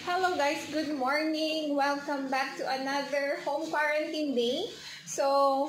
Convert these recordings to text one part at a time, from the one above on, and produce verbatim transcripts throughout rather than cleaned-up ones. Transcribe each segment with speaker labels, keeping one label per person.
Speaker 1: Hello guys, good morning. Welcome back to another home quarantine day. So,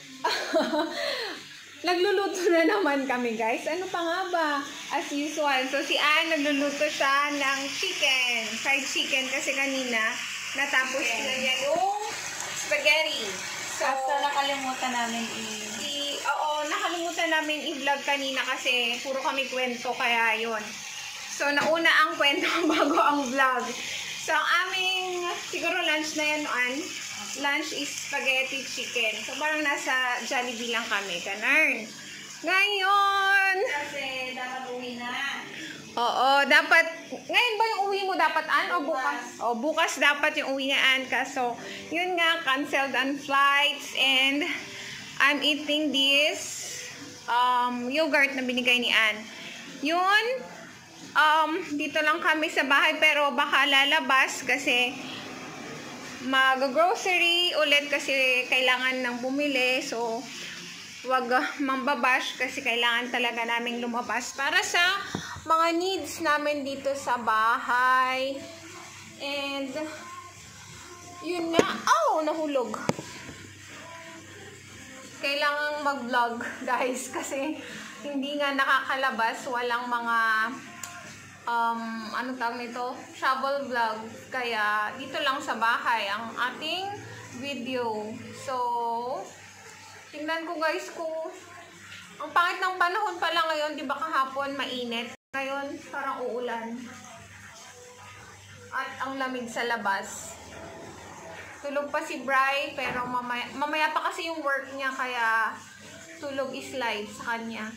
Speaker 1: nagluluto na naman kami guys. Ano pa nga ba? As usual. So, si Anne nagluluto siya ng chicken. Fried chicken kasi kanina natapos yeah. na niya yung spaghetti. So,
Speaker 2: Basta nakalimutan namin i...
Speaker 1: i oo, nakalimutan namin i-vlog kanina kasi puro kami kwento kaya yun. So, nauna ang kwento bago ang vlog. So, ang aming, siguro lunch na yan, Ann. Lunch is spaghetti chicken. So, parang nasa Jollibee lang kami. Ganun. Ngayon!
Speaker 2: Kasi dapat uwi na.
Speaker 1: Oo, dapat, ngayon ba yung uwi mo dapat, Ann? O bukas? O, bukas dapat yung uwi na, Ann. Kaso, yun nga, canceled ang flights. And, I'm eating this um, yogurt na binigay ni Ann. Yun, Um, dito lang kami sa bahay pero baka lalabas kasi mag-grocery ulit kasi kailangan nang bumili. So, wag mambabash kasi kailangan talaga naming lumabas para sa mga needs namin dito sa bahay. And, yun nga. Oh, nahulog. Kailangan mag-vlog, guys, kasi hindi nga nakakalabas. Walang mga um, ano tawag nito? Travel vlog. Kaya, dito lang sa bahay ang ating video. So, tingnan ko guys kung ang pangit ng panahon pala ngayon, di ba kahapon mainit? Ngayon, parang uulan. At ang lamig sa labas. Tulog pa si Bri, pero mamaya, mamaya pa kasi yung work niya, kaya tulog is live sa kanya.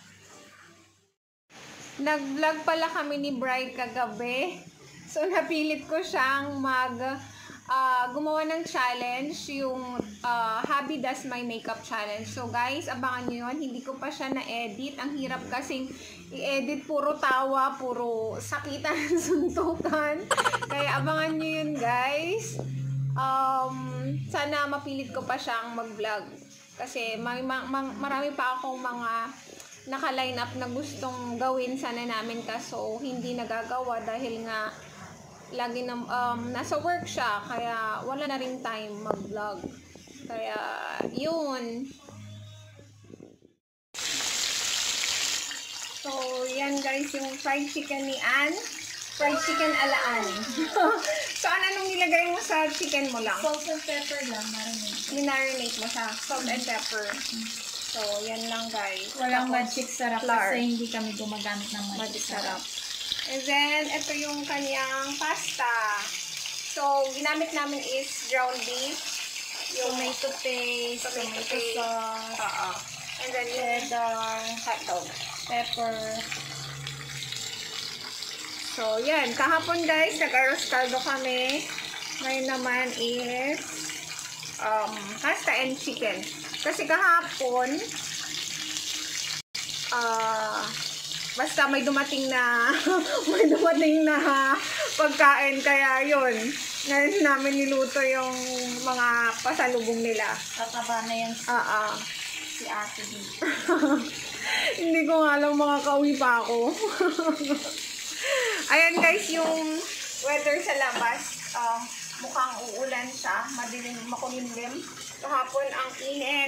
Speaker 1: Nag-vlog pala kami ni Bride kagabi. So, napilit ko siyang mag uh, gumawa ng challenge, yung uh, Hubby Does My Makeup Challenge. So, guys, abangan nyo yun. Hindi ko pa siya na-edit. Ang hirap kasing i-edit. Puro tawa, puro sakitan ng suntukan. Kaya, abangan nyo yun, guys. Um, sana mapilit ko pa siyang mag-vlog. Kasi, may, ma ma marami pa akong mga naka-line up na gustong gawin sana namin kaso hindi nagagawa dahil nga lagi na, um, nasa work siya kaya wala na rin time mag-vlog. Kaya yun. So yan guys yung fried chicken ni Ann. Fried chicken ala Ann. So anong nilagay mo sa chicken mo lang?
Speaker 2: Salt and pepper lang. Marinate.
Speaker 1: Minarinate mo siya. Salt and pepper. So, yan lang guys.
Speaker 2: Walang magic sarap
Speaker 1: flour.
Speaker 2: kasi hindi kami gumagamit ng magic, magic sarap.
Speaker 1: And then, ito yung kanyang pasta. So, ginamit namin is ground beef.
Speaker 2: Yung tomato paste,
Speaker 1: tomato,
Speaker 2: tomato
Speaker 1: paste.
Speaker 2: sauce,
Speaker 1: Uh -uh. And then,
Speaker 2: cheddar,
Speaker 1: hotdog,
Speaker 2: pepper.
Speaker 1: So, yan. Kahapon guys, nag-arroz caldo kami. Ngayon naman is um, pasta and chicken. Kasi kahapon, uh, basta may dumating na, may dumating na pagkain, kaya yun. Ngayon namin niluto yung mga pasalubong nila.
Speaker 2: Tataba na yan si,
Speaker 1: uh -uh.
Speaker 2: si Ate D.
Speaker 1: Hindi ko nga alam, makakauwi pa ako. Ayan guys, yung weather sa labas, uh, mukhang uulan siya, madilim, makulimlim. Kahapon ang init.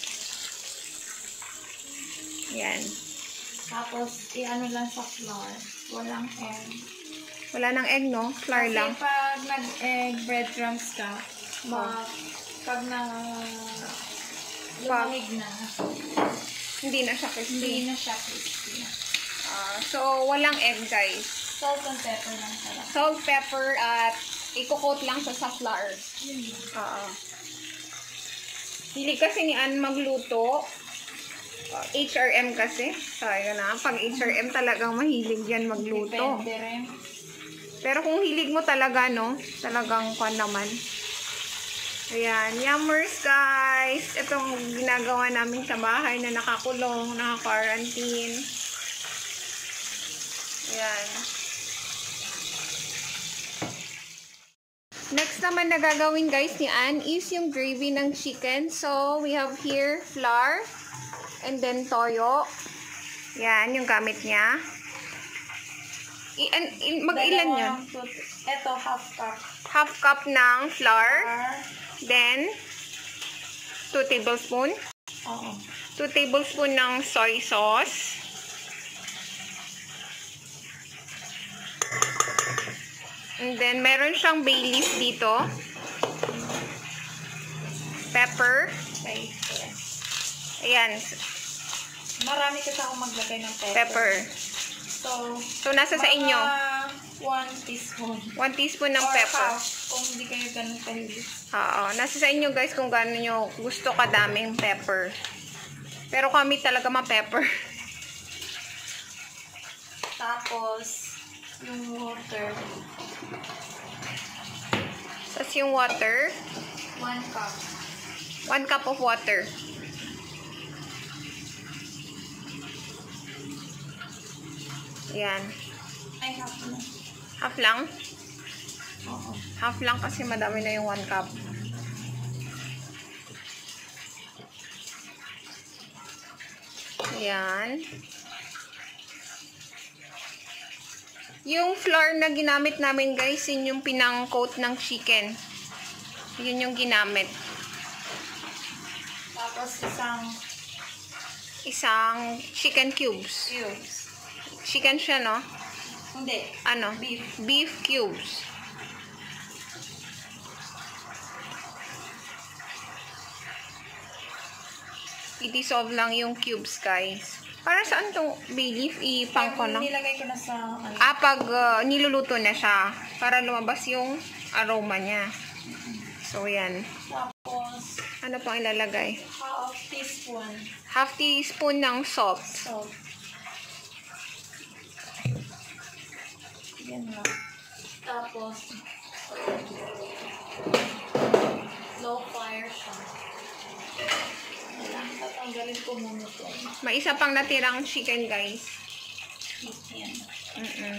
Speaker 1: Yan.
Speaker 2: Tapos, i-ano lang sa flour. Walang egg.
Speaker 1: Wala nang egg, no? Flour
Speaker 2: kasi
Speaker 1: lang.
Speaker 2: Kasi pag nag-egg breadcrumbs ka, ma pag na lumamig na,
Speaker 1: hindi na siya crispy.
Speaker 2: Hindi na siya crispy.
Speaker 1: Uh, so, walang egg, guys.
Speaker 2: Salt and pepper lang pala.
Speaker 1: Salt, pepper, at i-coat lang sa sa flour.
Speaker 2: Hmm.
Speaker 1: Oo. Hindi kasi ni Ann magluto. Uh, H R M kasi. Sayo na. Pag H R M talagang mahilig yan magluto.
Speaker 2: Depende rin.
Speaker 1: Pero kung hilig mo talaga, no? Talagang kwan naman. Ayan. Yummers, guys. Itong ginagawa namin sa bahay na nakakulong, naka-quarantine. Ayan. Next naman na gagawin guys ni Ann is yung gravy ng chicken. So, we have here flour and then toyo. Yan, yung gamit niya. I, an, i, mag-ilan yan?
Speaker 2: Ito, half cup.
Speaker 1: Half cup ng flour.
Speaker 2: Flour.
Speaker 1: Then, two tablespoon.
Speaker 2: Oo.
Speaker 1: two tablespoon ng soy sauce. And then, meron siyang bay leaf dito. Pepper.
Speaker 2: Okay.
Speaker 1: Ayan.
Speaker 2: Marami kasi ako maglagay ng pepper.
Speaker 1: Pepper.
Speaker 2: So,
Speaker 1: So, nasa sa inyo?
Speaker 2: one teaspoon.
Speaker 1: one teaspoon ng
Speaker 2: Or
Speaker 1: pepper.
Speaker 2: half, kung hindi kayo ganun kahilig.
Speaker 1: Oo. Nasa sa inyo guys kung gaano nyo gusto kadaming pepper. Pero kami talaga ma-pepper.
Speaker 2: Tapos, yung water.
Speaker 1: Tapos yung water.
Speaker 2: one cup.
Speaker 1: one cup of water. Ayan.
Speaker 2: Ay, half na.
Speaker 1: Half lang?
Speaker 2: Oo.
Speaker 1: Half lang kasi madami na yung one cup. Ayan. Yung flour na ginamit namin guys, yun yung pinang-coat ng chicken. Yun yung ginamit.
Speaker 2: Tapos, isang
Speaker 1: Isang chicken cubes.
Speaker 2: cubes.
Speaker 1: Chicken siya, no?
Speaker 2: Hindi.
Speaker 1: Ano?
Speaker 2: Beef.
Speaker 1: Beef cubes. I-dissolve lang yung cubes, guys. Para saan tong bay leaf? Ipang ko lang.
Speaker 2: Nilagay ko na sa, ano,
Speaker 1: Ah, pag uh, niluluto na siya. Para lumabas yung aroma niya. So, yan.
Speaker 2: tapos,
Speaker 1: Ano pang ilalagay?
Speaker 2: half teaspoon
Speaker 1: Half teaspoon ng salt.
Speaker 2: salt. Yan lang. Tapos, low fire siya. Ayan, tatanggalin ko muna ito.
Speaker 1: May isa pang natirang chicken, guys.
Speaker 2: Yan.
Speaker 1: Mm-mm.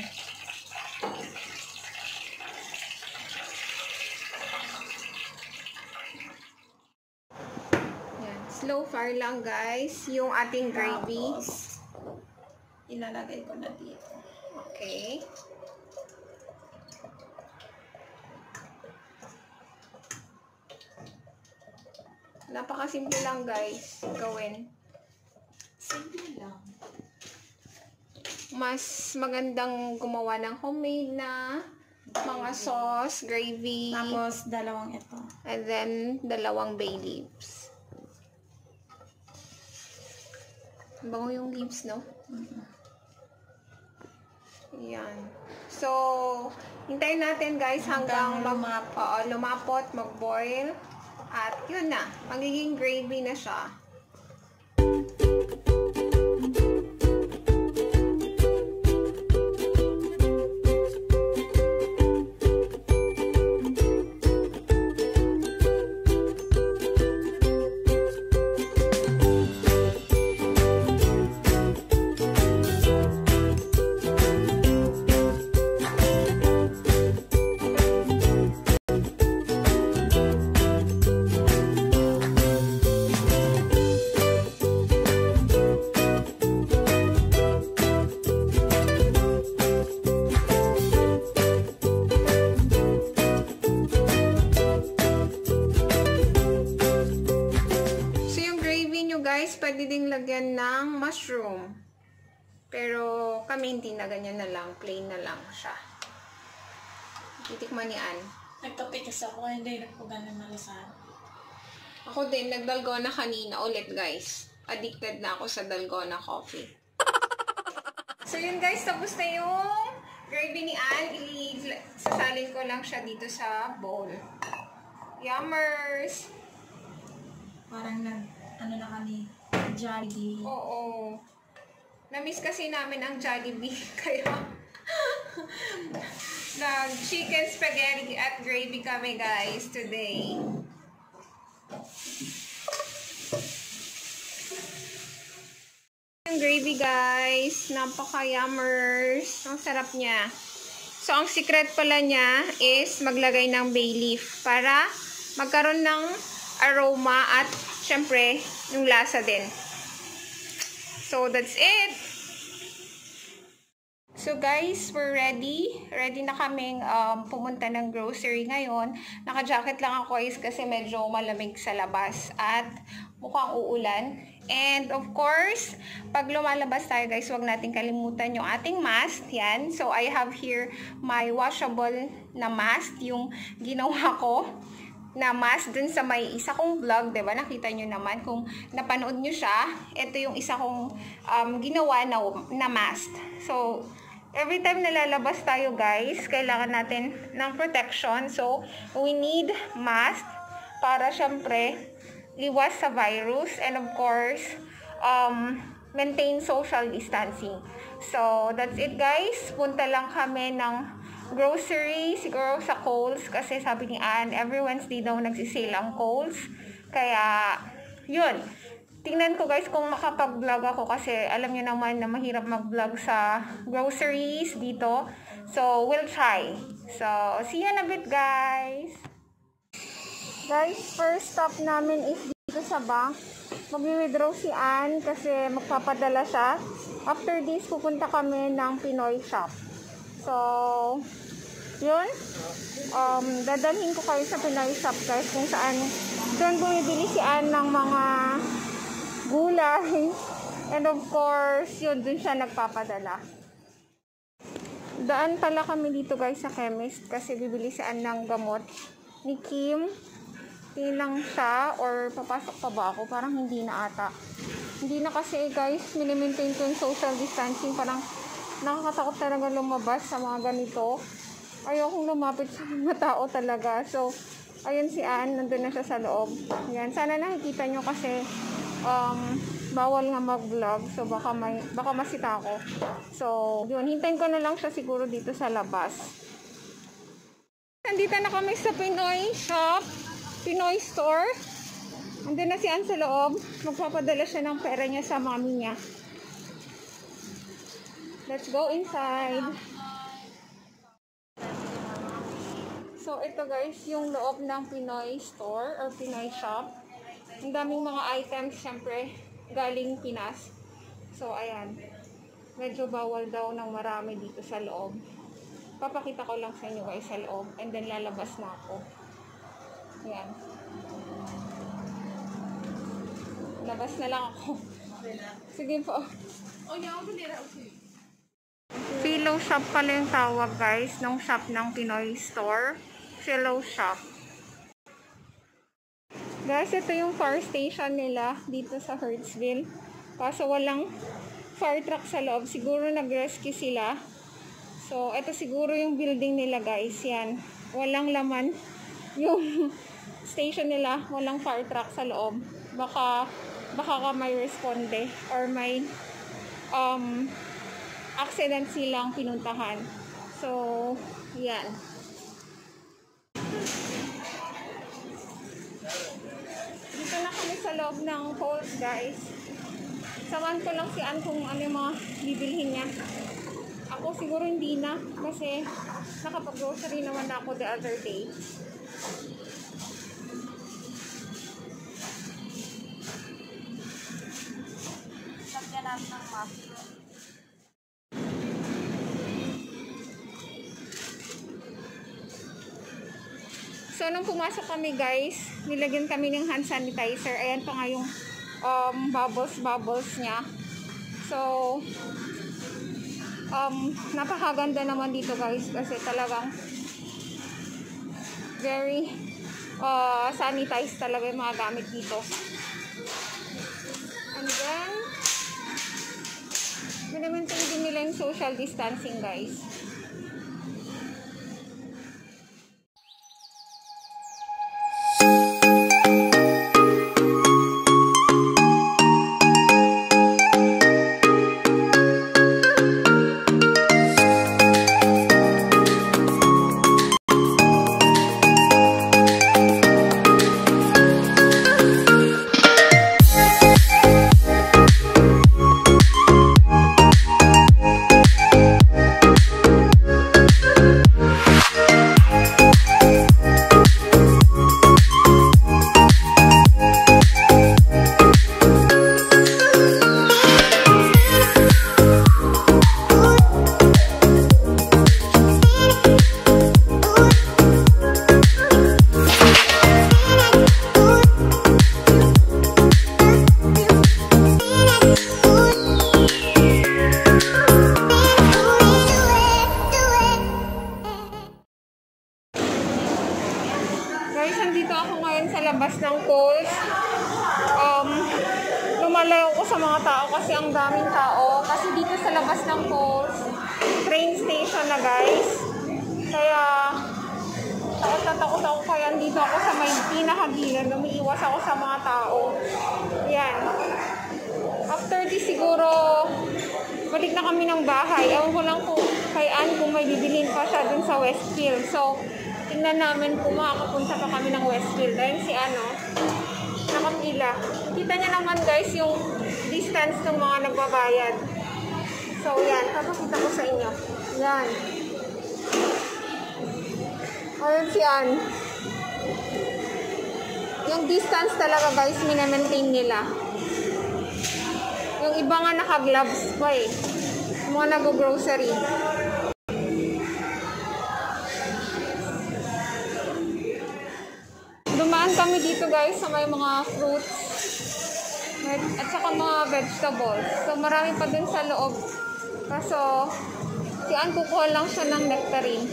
Speaker 1: Yan. Slow fire lang, guys. Yung ating gravy.
Speaker 2: Tapos, ilalagay ko na dito.
Speaker 1: Okay. Napakasimple lang, guys. Gawin.
Speaker 2: Simple lang.
Speaker 1: Mas magandang gumawa ng homemade na mga sauce, gravy,
Speaker 2: Tapos, dalawang ito.
Speaker 1: and then dalawang bay leaves. Bango yung leaves, no? Yan. So, hintayin natin guys hanggang,
Speaker 2: Hanggang
Speaker 1: mag, oo, lumapot, mag-boil. At yun na, magiging gravy na siya. Guys, pwede ding lagyan ng mushroom. Pero kami hindi na ganyan na lang. Plain na lang siya. Titikman ni Ann.
Speaker 2: Nagkape kasi ako, hindi na po ganun malasan.
Speaker 1: Ako din, nagdalgona kanina ulit guys. Addicted na ako sa dalgona coffee. So yun guys, tapos na yung gravy ni Ann. Sasalin ko lang siya dito sa bowl. Yummers!
Speaker 2: Parang nag, ano na kami, Jollibee.
Speaker 1: Oo. Na-miss kasi namin ang Jollibee. Kaya, nag-chicken spaghetti at gravy kami guys today. Yung gravy guys, napaka-yummers. Ang sarap niya. So, ang secret pala niya is maglagay ng bay leaf para magkaroon ng aroma at syempre, yung lasa din. So, that's it. So, So guys, we're ready. Ready na kaming um, pumunta ng grocery ngayon. Naka-jacket lang ako guys kasi medyo malamig sa labas at mukhang uulan. And of course, pag lumalabas tayo guys, huwag natin kalimutan yung ating mask. Yan. So I have here my washable na mask, yung ginawa ko na mask dun sa may isa kong vlog, diba? Nakita nyo naman kung napanood nyo siya. Ito yung isa kong um, ginawa na, na mask. So, every time na lalabas tayo guys, kailangan natin ng protection. So, we need mask para syempre liwas sa virus. And of course, um, maintain social distancing. So, that's it guys. Punta lang kami ng grocery, siguro sa Coles, kasi sabi ni Ann, every Wednesday daw nagsisale ang Coles. Kaya, yun. Tingnan ko guys kung makapag-vlog ako kasi alam niyo naman na mahirap mag-vlog sa groceries dito. So, we'll try. So, see you in a bit guys. Guys, first stop namin is dito sa bank. Mag-withdraw si Ann kasi magpapadala siya. After this, pupunta kami ng Pinoy shop. So, yun. Um, dadalhin ko kayo sa Pinoy shop guys kung saan doon bumibili si Ann ng mga gulay. And of course, yun, doon siya nagpapadala. Daan pala kami dito guys sa chemist kasi bibili si Ann ng gamot ni Kim. Tilang siya or papasok pa ba ako? Parang hindi na ata. Hindi na kasi guys, minimaintain ko yung social distancing. Parang nakakatakot talaga lumabas sa mga ganito. Ayokong lumapit sa mga tao talaga. So, ayun si Ann, nandun na siya sa loob. Yan, sana nakikita nyo kasi um, bawal nga mag-vlog. So, baka, may, baka masita ako. So, yun, hintayin ko na lang siya siguro dito sa labas. Nandito na kami sa Pinoy shop, Pinoy store. Nandun na si Ann sa loob. Magpapadala siya ng pera niya sa mami niya. Let's go inside. So, ito guys, yung loob ng Pinoy store or Pinoy shop. Ang daming mga items, syempre, galing Pinas. So, ayan. Medyo bawal daw ng marami dito sa loob. Papakita ko lang sa inyo guys sa loob. And then, lalabas na ako. Ayan. Labas na lang ako. Sige po. Oh, yeah, okay. Philo shop pala yung tawag guys ng shop ng Pinoy store. Philo shop. Guys, ito yung fire station nila dito sa Hertzville. Kaso walang fire truck sa loob. Siguro nag-rescue sila. So, ito siguro yung building nila guys. Yan. Walang laman yung station nila. Walang fire truck sa loob. Baka, baka ka may responde or may um, accident silang pinuntahan. So, yan. Dito na kami sa loob ng Coles, guys. Sawan ko lang si Ann kung ano yung mga bibilhin niya. Ako siguro hindi na kasi nakapag-grocery naman ako the other day. Lagyan natin ng mask. So, nung pumasok kami guys, nilagyan kami ng hand sanitizer. Ayan pa nga yung um, bubbles, bubbles niya. So, um, napakaganda naman dito guys kasi talagang very uh, sanitized talaga yung mga gamit dito. And then, minimaintain din nila yung social distancing guys. Guys, andito ako ngayon sa labas ng Coles. Um, lumalayo ko sa mga tao kasi ang daming tao. Kasi dito sa labas ng Coles, train station na guys. Kaya, takot na takot ako. Kaya andito ako sa may pinakagilid. Umiiwas ako sa mga tao. Yan. After this siguro, balik na kami ng bahay. Ewan ko lang kung kay Ann kung may bibilin pa siya dun sa Westfield. So, tingnan namin kung makakapunta pa kami ng Westfield. Dahil si ano, nakapila. Kita niya naman guys yung distance ng mga nagbabayad. So, yan. Papakita ko sa inyo. Yan. Ayun si Ann. Yung distance talaga guys, minamaintain nila. Yung iba nga naka-gloves pa eh. Yung mga nag-grocery. Dumaan kami dito guys sa may mga fruits at saka mga vegetables. So marami pa din sa loob. Kaso si Ann kukuha lang siya ng nectarine.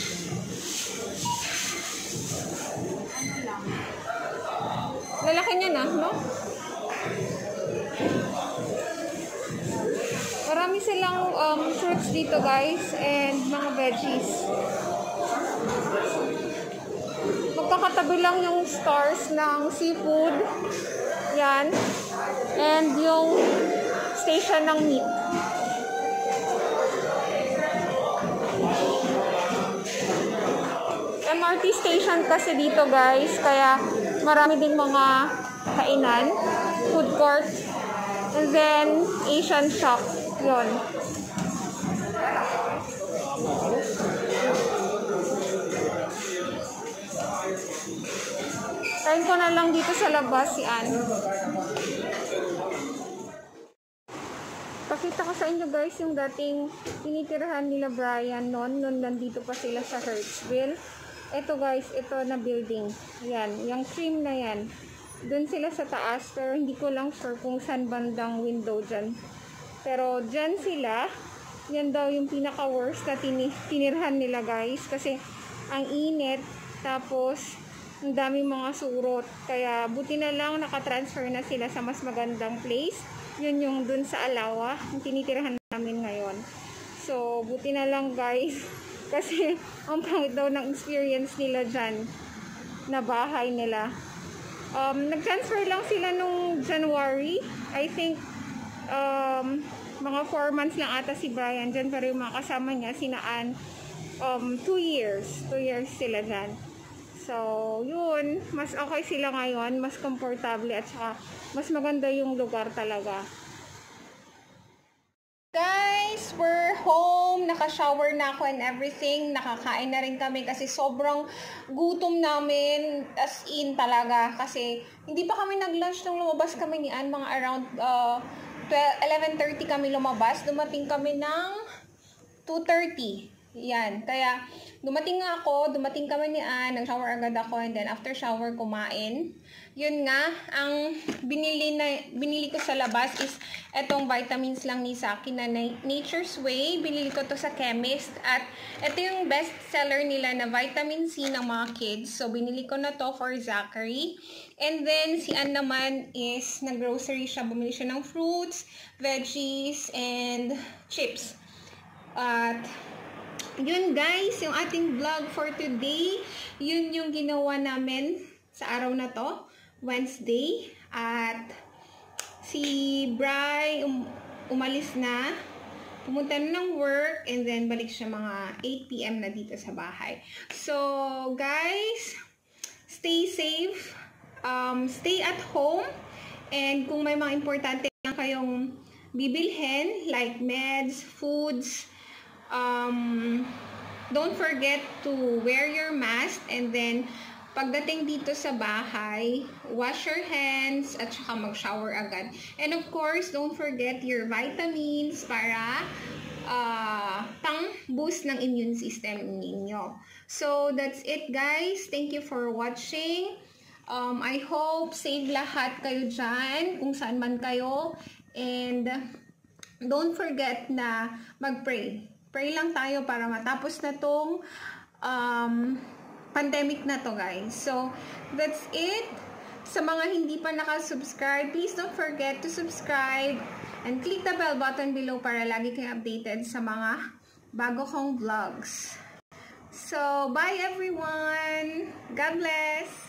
Speaker 1: Lalaki niya na, no? Marami silang um, fruits dito guys and mga veggies. Magkakatabi lang yung stores ng seafood. Yan. And yung station ng meat. M R T station kasi dito guys. Kaya marami ding mga kainan. Food court. And then Asian shop. Yun. Kain ko na lang dito sa labas si Ann. Pakita ko sa inyo guys yung dating tinitirahan nila Brian noon. Noon nandito pa sila sa Hertzville. Ito guys, ito na building. Yan, yung trim na yan. Doon sila sa taas pero hindi ko lang sure kung saan bandang window dyan. Pero dyan sila. Yan daw yung pinaka-worst na tin tinirhan nila guys. Kasi ang init. Tapos ang daming mga surot. Kaya buti na lang nakatransfer na sila sa mas magandang place. Yun yung dun sa Alawa. Yung tinitirahan namin ngayon. So, buti na lang guys. Kasi ang pangit daw ng experience nila dyan. Na bahay nila. Um, nag-transfer lang sila nung January. I think um, mga four months lang ata si Brian dyan. Pero yung mga kasama niya, sinaan um, two years. two years sila dyan. So, yun, mas okay sila ngayon, mas komportable at saka mas maganda yung lugar talaga. Guys, we're home, naka-shower na ako and everything, nakakain na rin kami kasi sobrang gutom namin, as in talaga, kasi hindi pa kami nag-lunch nung lumabas kami ni Ann, mga around uh, eleven thirty kami lumabas, dumating kami ng two thirty. Yan, kaya dumating nga ako, dumating kami ni Ann, nag-shower agad ako, and then after shower, kumain. Yun nga, ang binili, na, binili ko sa labas is etong vitamins lang ni Saki na Nature's Way. Binili ko to sa chemist, at ito yung best seller nila na vitamin C ng mga kids. So, binili ko na to for Zachary. And then, si Ann naman is nag-grocery siya, bumili siya ng fruits, veggies, and chips. At yun guys, yung ating vlog for today, yun yung ginawa namin sa araw na to, Wednesday. At si Bri um, umalis na, pumunta na ng work, and then balik siya mga eight p m na dito sa bahay. So guys, stay safe, um, stay at home, and kung may mga importante lang kayong bibilhin, like meds, foods, Um, don't forget to wear your mask, and then pagdating dito sa bahay, wash your hands at saka mag-shower agad. And of course, don't forget your vitamins para uh, pang-boost ng immune system ninyo. So, that's it guys. Thank you for watching. Um, I hope safe lahat kayo dyan, kung saan man kayo. And don't forget na mag-pray. Pray lang tayo para matapos na tong um, pandemic na to, guys. So, that's it. Sa mga hindi pa nakasubscribe, please don't forget to subscribe and click the bell button below para lagi kayo updated sa mga bago kong vlogs. So, bye everyone! God bless!